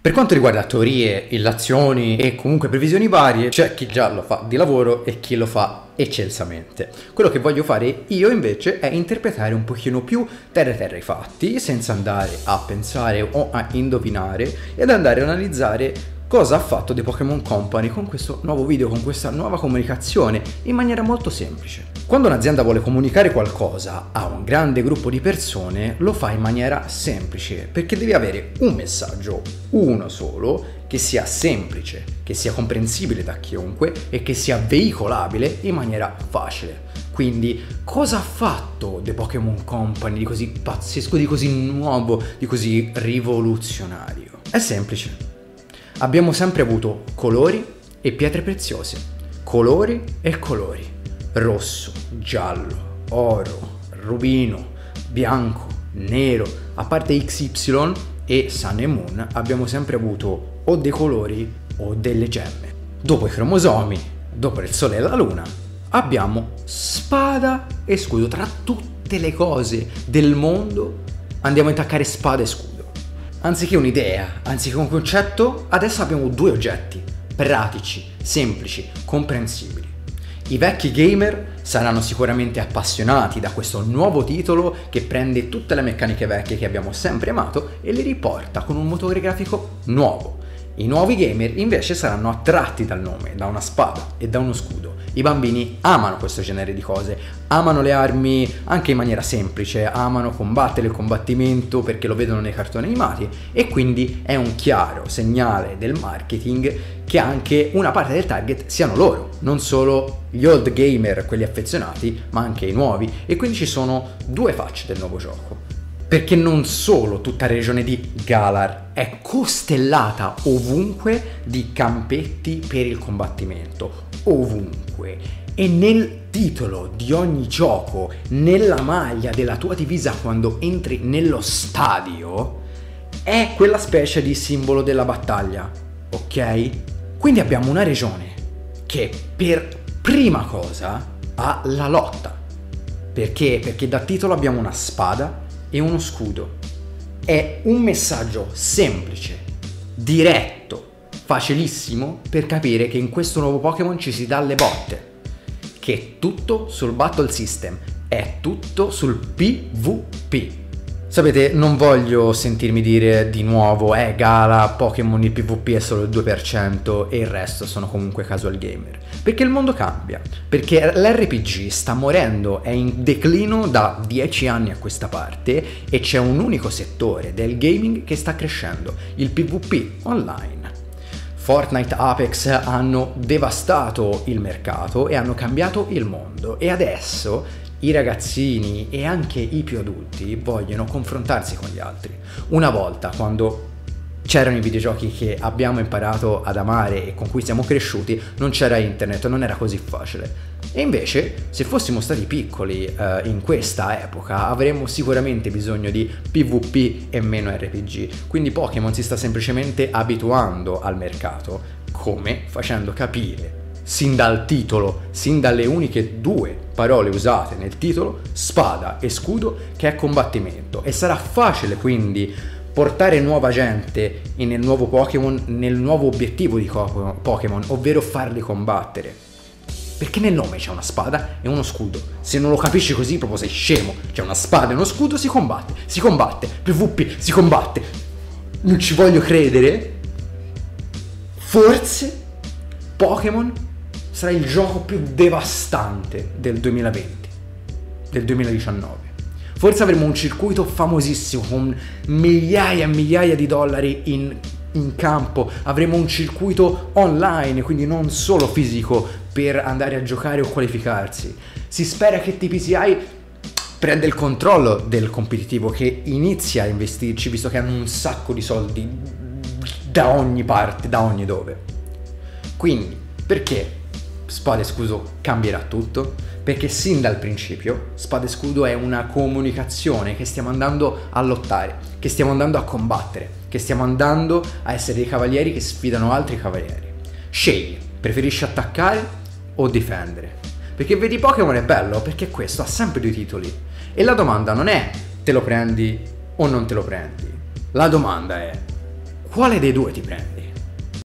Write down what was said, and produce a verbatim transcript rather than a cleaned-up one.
Per quanto riguarda teorie, illazioni e comunque previsioni varie, c'è chi già lo fa di lavoro e chi lo fa eccelsamente. Quello che voglio fare io invece è interpretare un pochino più terra terra i fatti, senza andare a pensare o a indovinare ed andare a analizzare cosa ha fatto The Pokémon Company con questo nuovo video, con questa nuova comunicazione, in maniera molto semplice. Quando un'azienda vuole comunicare qualcosa a un grande gruppo di persone, lo fa in maniera semplice, perché devi avere un messaggio, uno solo, che sia semplice, che sia comprensibile da chiunque e che sia veicolabile in maniera facile. Quindi, cosa ha fatto The Pokémon Company di così pazzesco, di così nuovo, di così rivoluzionario? È semplice. Abbiamo sempre avuto colori e pietre preziose, colori e colori, rosso, giallo, oro, rubino, bianco, nero. A parte X Y e Sun e Moon abbiamo sempre avuto o dei colori o delle gemme. Dopo i cromosomi, dopo il sole e la luna, abbiamo spada e scudo. Tra tutte le cose del mondo andiamo a intaccare spada e scudo. Anziché un'idea, anziché un concetto, adesso abbiamo due oggetti, pratici, semplici, comprensibili. I vecchi gamer saranno sicuramente appassionati da questo nuovo titolo che prende tutte le meccaniche vecchie che abbiamo sempre amato e le riporta con un motore grafico nuovo. I nuovi gamer invece saranno attratti dal nome, da una spada e da uno scudo. I bambini amano questo genere di cose, amano le armi anche in maniera semplice, amano combattere il combattimento perché lo vedono nei cartoni animati e quindi è un chiaro segnale del marketing che anche una parte del target siano loro, non solo gli old gamer, quelli affezionati, ma anche i nuovi, e quindi ci sono due facce del nuovo gioco. Perché non solo tutta la regione di Galar è costellata ovunque di campetti per il combattimento, ovunque, e nel titolo di ogni gioco, nella maglia della tua divisa quando entri nello stadio, è quella specie di simbolo della battaglia, ok? Quindi abbiamo una regione che per prima cosa ha la lotta. Perché? Perché da titolo abbiamo una spada e uno scudo. È un messaggio semplice, diretto, facilissimo per capire che in questo nuovo Pokémon ci si dà le botte, che è tutto sul battle system, è tutto sul PvP. Sapete, non voglio sentirmi dire di nuovo eh Gala, Pokémon il PvP è solo il due per cento e il resto sono comunque casual gamer, perché il mondo cambia, perché l'R P G sta morendo, è in declino da dieci anni a questa parte e c'è un unico settore del gaming che sta crescendo, il PvP online. Fortnite, Apex hanno devastato il mercato e hanno cambiato il mondo e adesso i ragazzini e anche i più adulti vogliono confrontarsi con gli altri. Una volta, quando c'erano i videogiochi che abbiamo imparato ad amare e con cui siamo cresciuti, non c'era internet, non era così facile. E invece, se fossimo stati piccoli eh, in questa epoca, avremmo sicuramente bisogno di PvP e meno R P G. Quindi Pokémon si sta semplicemente abituando al mercato, come? Facendo capire sin dal titolo, sin dalle uniche due parole usate nel titolo, spada e scudo, che è combattimento. E sarà facile quindi portare nuova gente nel nuovo Pokémon, nel nuovo obiettivo di Pokémon, ovvero farli combattere. Perché nel nome c'è una spada e uno scudo. Se non lo capisci così proprio sei scemo. C'è una spada e uno scudo, si combatte, si combatte, PvP, si combatte. Non ci voglio credere. Forse Pokémon sarà il gioco più devastante del duemilaventi, del duemiladiciannove. Forse avremo un circuito famosissimo con migliaia e migliaia di dollari in, in campo. Avremo un circuito online, quindi non solo fisico, per andare a giocare o qualificarsi. Si spera che T P C I prenda il controllo del competitivo, che inizia a investirci, visto che hanno un sacco di soldi da ogni parte, da ogni dove. Quindi, perché Spada e Scudo cambierà tutto? Perché sin dal principio Spada e Scudo è una comunicazione che stiamo andando a lottare, che stiamo andando a combattere, che stiamo andando a essere dei cavalieri che sfidano altri cavalieri. Scegli, preferisci attaccare o difendere? Perché vedi Pokémon è bello, perché questo ha sempre due titoli. E la domanda non è te lo prendi o non te lo prendi. La domanda è quale dei due ti prendi?